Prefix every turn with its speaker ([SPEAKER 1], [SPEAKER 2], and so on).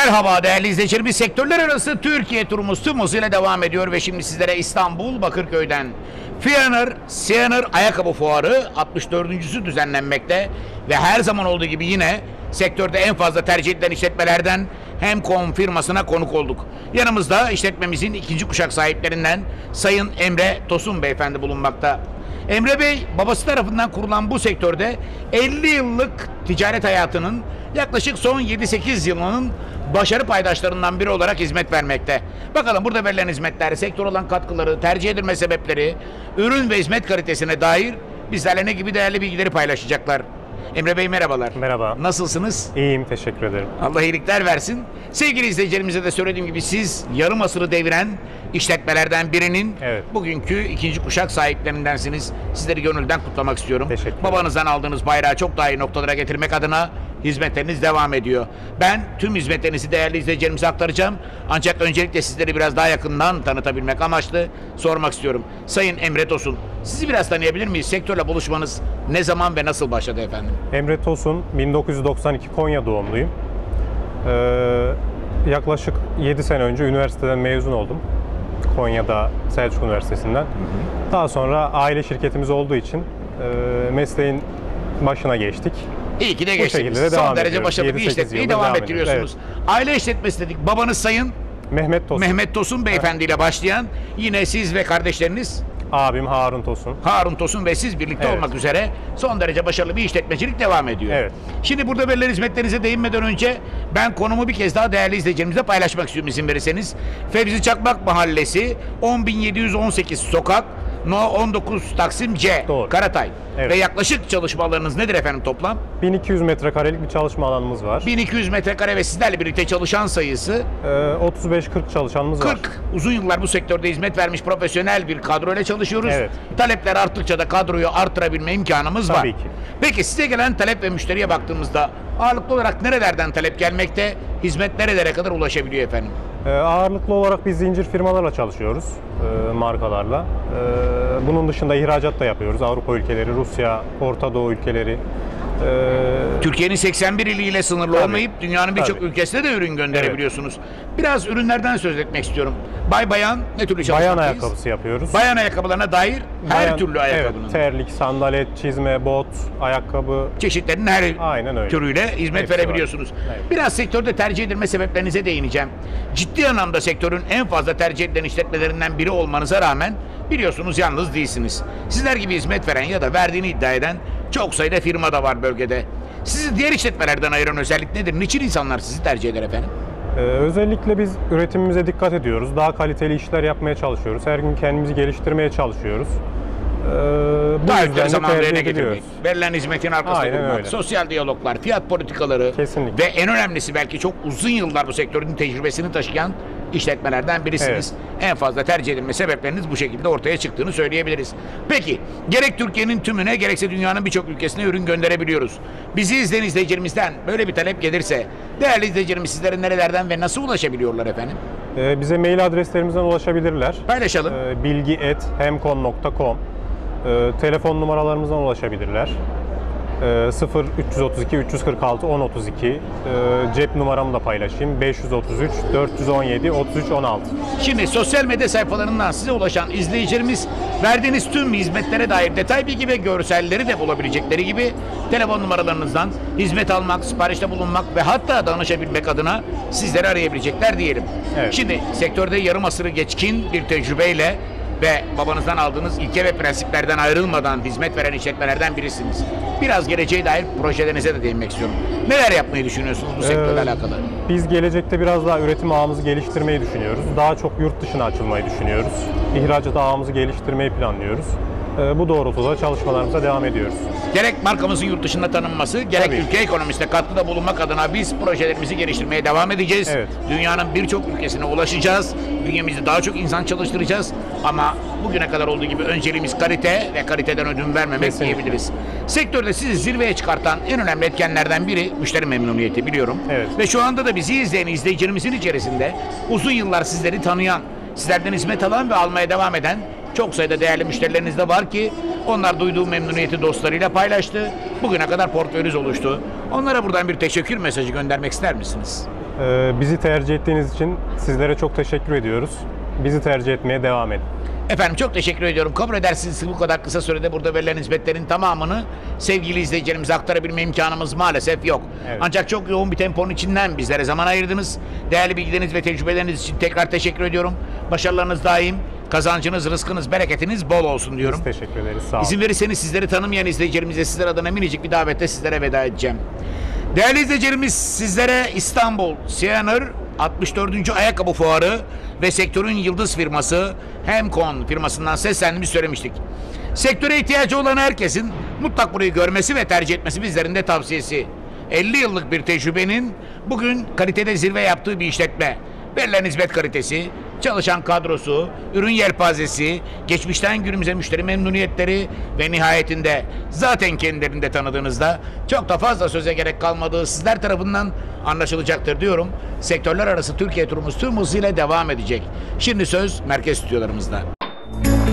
[SPEAKER 1] Merhaba değerli izleyicilerimiz, sektörler arası Türkiye turumuz tüm hızıyla devam ediyor ve şimdi sizlere İstanbul Bakırköy'den Siyanır Ayakkabı Fuarı 64.sü düzenlenmekte ve her zaman olduğu gibi yine sektörde en fazla tercih edilen işletmelerden Hemcom firmasına konuk olduk. Yanımızda işletmemizin ikinci kuşak sahiplerinden Sayın Emre Tosun Beyefendi bulunmakta. Emre Bey, babası tarafından kurulan bu sektörde 50 yıllık ticaret hayatının yaklaşık son 7-8 yılının başarı paydaşlarından biri olarak hizmet vermekte. Bakalım burada verilen hizmetler, sektör olan katkıları, tercih edilme sebepleri, ürün ve hizmet kalitesine dair bizlerle ne gibi değerli bilgileri paylaşacaklar. Emre Bey merhabalar.
[SPEAKER 2] Merhaba.
[SPEAKER 1] Nasılsınız?
[SPEAKER 2] İyiyim, teşekkür ederim.
[SPEAKER 1] Allah iyilikler versin. Sevgili izleyicilerimize de söylediğim gibi siz yarım asırı deviren işletmelerden birinin bugünkü ikinci kuşak sahiplerindensiniz. Sizleri gönülden kutlamak istiyorum.
[SPEAKER 2] Teşekkür ederim.
[SPEAKER 1] Babanızdan aldığınız bayrağı çok daha iyi noktalara getirmek adına hizmetleriniz devam ediyor. Ben tüm hizmetlerinizi değerli izleyicilerimize aktaracağım. Ancak öncelikle sizleri biraz daha yakından tanıtabilmek amaçlı sormak istiyorum. Sayın Emre Tosun, sizi biraz tanıyabilir miyiz? Sektörle buluşmanız ne zaman ve nasıl başladı efendim?
[SPEAKER 2] Emre Tosun, 1992 Konya doğumluyum. Yaklaşık 7 sene önce üniversiteden mezun oldum. Konya'da Selçuk Üniversitesi'nden. Daha sonra aile şirketimiz olduğu için mesleğin başına geçtik.
[SPEAKER 1] İyi ki de geçtiniz. Son derece başarılı bir işletmeyi devam ettiriyorsunuz. Evet. Aile işletmesi dedik. Babanız Sayın Mehmet Tosun Beyefendi ile başlayan, yine siz ve kardeşleriniz
[SPEAKER 2] abim Harun Tosun
[SPEAKER 1] ve siz birlikte olmak üzere son derece başarılı bir işletmecilik devam ediyor.
[SPEAKER 2] Evet.
[SPEAKER 1] Şimdi burada verilen hizmetlerinize değinmeden önce ben konumu bir kez daha değerli izleyicilerimizle paylaşmak istiyorum izin verirseniz. Fevzi Çakmak Mahallesi 10.718 sokak No 19 Taksim C.
[SPEAKER 2] Doğru.
[SPEAKER 1] Karatay.
[SPEAKER 2] Evet.
[SPEAKER 1] Ve yaklaşık çalışma alanınız nedir efendim toplam?
[SPEAKER 2] 1200 metrekarelik bir çalışma alanımız var.
[SPEAKER 1] 1200 metrekare ve sizlerle birlikte çalışan sayısı
[SPEAKER 2] 35-40 çalışanımız var.
[SPEAKER 1] 40. Uzun yıllar bu sektörde hizmet vermiş profesyonel bir kadroyla çalışıyoruz.
[SPEAKER 2] Evet.
[SPEAKER 1] Talepler arttıkça da kadroyu artırabilme imkanımız var.
[SPEAKER 2] Tabii ki.
[SPEAKER 1] Peki size gelen talep ve müşteriye baktığımızda ağırlıklı olarak nerelerden talep gelmekte? Hizmet nerelere kadar ulaşabiliyor efendim?
[SPEAKER 2] Ağırlıklı olarak biz zincir firmalarla çalışıyoruz, markalarla. Bunun dışında ihracat da yapıyoruz. Avrupa ülkeleri, Rusya, Orta Doğu ülkeleri.
[SPEAKER 1] Türkiye'nin 81 iliyle sınırlı olmayıp dünyanın birçok ülkesine de ürün gönderebiliyorsunuz. Biraz ürünlerden söz etmek istiyorum. Bayan ne türlü çalışmaktayız?
[SPEAKER 2] Bayan ayakkabısı yapıyoruz.
[SPEAKER 1] Bayan ayakkabılarına dair her türlü ayakkabının.
[SPEAKER 2] Evet, terlik, sandalet, çizme, bot, ayakkabı.
[SPEAKER 1] Çeşitlerinin her türüyle hizmet
[SPEAKER 2] Hepsi
[SPEAKER 1] verebiliyorsunuz.
[SPEAKER 2] Evet.
[SPEAKER 1] Biraz sektörde tercih edilme sebeplerinize değineceğim. Ciddi anlamda sektörün en fazla tercih edilen işletmelerinden biri olmanıza rağmen biliyorsunuz yalnız değilsiniz. Sizler gibi hizmet veren ya da verdiğini iddia eden çok sayıda firma da var bölgede. Sizi diğer işletmelerden ayıran özellik nedir? Niçin insanlar sizi tercih eder efendim?
[SPEAKER 2] Özellikle biz üretimimize dikkat ediyoruz. Daha kaliteli işler yapmaya çalışıyoruz. Her gün kendimizi geliştirmeye çalışıyoruz.
[SPEAKER 1] Daha yüzden zaman yerine getirmek, verilen hizmetin arkasında bulunmak, sosyal diyaloglar, fiyat politikaları ve en önemlisi belki çok uzun yıllar bu sektörün tecrübesini taşıyan işletmelerden birisiniz. Evet. En fazla tercih edilme sebepleriniz bu şekilde ortaya çıktığını söyleyebiliriz. Peki, gerek Türkiye'nin tümüne gerekse dünyanın birçok ülkesine ürün gönderebiliyoruz. Bizi izleyen izleyicilerimizden böyle bir talep gelirse, değerli izleyicilerimiz sizlere nerelerden ve nasıl ulaşabiliyorlar efendim?
[SPEAKER 2] Bize mail adreslerimizden ulaşabilirler.
[SPEAKER 1] Paylaşalım.
[SPEAKER 2] bilgi@hemcom.com. Telefon numaralarımızdan ulaşabilirler. 0 332 346 1032. Cep numaramı da paylaşayım. 533 417 33 16.
[SPEAKER 1] Şimdi sosyal medya sayfalarından size ulaşan izleyicilerimiz verdiğiniz tüm hizmetlere dair detay bilgi ve görselleri de bulabilecekleri gibi telefon numaralarınızdan hizmet almak, siparişte bulunmak ve hatta danışabilmek adına sizleri arayabilecekler diyelim.
[SPEAKER 2] Evet.
[SPEAKER 1] Şimdi sektörde yarım asırı geçkin bir tecrübeyle ve babanızdan aldığınız ilke ve prensiplerden ayrılmadan hizmet veren işletmelerden birisiniz. Biraz geleceğe dair projelerinize de değinmek istiyorum. Neler yapmayı düşünüyorsunuz bu sektörle alakalı?
[SPEAKER 2] Biz gelecekte biraz daha üretim ağımızı geliştirmeyi düşünüyoruz. Daha çok yurt dışına açılmayı düşünüyoruz. İhracat ağımızı geliştirmeyi planlıyoruz. Bu doğrultuda çalışmalarımıza devam ediyoruz.
[SPEAKER 1] Gerek markamızın yurt dışında tanınması, gerek ülke ekonomisine katkıda bulunmak adına biz projelerimizi geliştirmeye devam edeceğiz.
[SPEAKER 2] Evet.
[SPEAKER 1] Dünyanın birçok ülkesine ulaşacağız. Bünyemizde daha çok insan çalıştıracağız. Ama bugüne kadar olduğu gibi önceliğimiz kalite ve kaliteden ödün vermemek diyebiliriz. Sektörde sizi zirveye çıkartan en önemli etkenlerden biri müşteri memnuniyeti biliyorum.
[SPEAKER 2] Evet.
[SPEAKER 1] Ve şu anda da bizi izleyen izleyicilerimizin içerisinde uzun yıllar sizleri tanıyan, sizlerden hizmet alan ve almaya devam eden çok sayıda değerli müşterileriniz de var ki onlar duyduğu memnuniyeti dostlarıyla paylaştı. Bugüne kadar portföyünüz oluştu. Onlara buradan bir teşekkür mesajı göndermek ister misiniz?
[SPEAKER 2] Bizi tercih ettiğiniz için sizlere çok teşekkür ediyoruz. Bizi tercih etmeye devam edin.
[SPEAKER 1] Efendim çok teşekkür ediyorum. Kabul edersiniz bu kadar kısa sürede burada verilen hizmetlerin tamamını sevgili izleyicilerimize aktarabilme imkanımız maalesef yok.
[SPEAKER 2] Evet.
[SPEAKER 1] Ancak çok yoğun bir temponun içinden bizlere zaman ayırdınız. Değerli bilgileriniz ve tecrübeleriniz için tekrar teşekkür ediyorum. Başarılarınız daim, kazancınız, rızkınız, bereketiniz bol olsun diyorum.
[SPEAKER 2] Biz teşekkür ederiz. Sağ olun.
[SPEAKER 1] İzin verirseniz sizleri tanımayan izleyicilerimize sizler adına minicik bir davetle sizlere veda edeceğim. Değerli izleyicilerimiz, sizlere İstanbul Siyanır 64. Ayakkabı Fuarı ve sektörün yıldız firması Hemkon firmasından seslendiğimizi söylemiştik. Sektöre ihtiyacı olan herkesin mutlak burayı görmesi ve tercih etmesi bizlerin de tavsiyesi. 50 yıllık bir tecrübenin bugün kalitede zirve yaptığı bir işletme. Verilen hizmet kalitesi, çalışan kadrosu, ürün yelpazesi, geçmişten günümüze müşteri memnuniyetleri ve nihayetinde zaten kendilerini de tanıdığınızda çok da fazla söze gerek kalmadığı sizler tarafından anlaşılacaktır diyorum. Sektörler arası Türkiye turumuz tüm hızıyla devam edecek. Şimdi söz merkez stüdyolarımızda.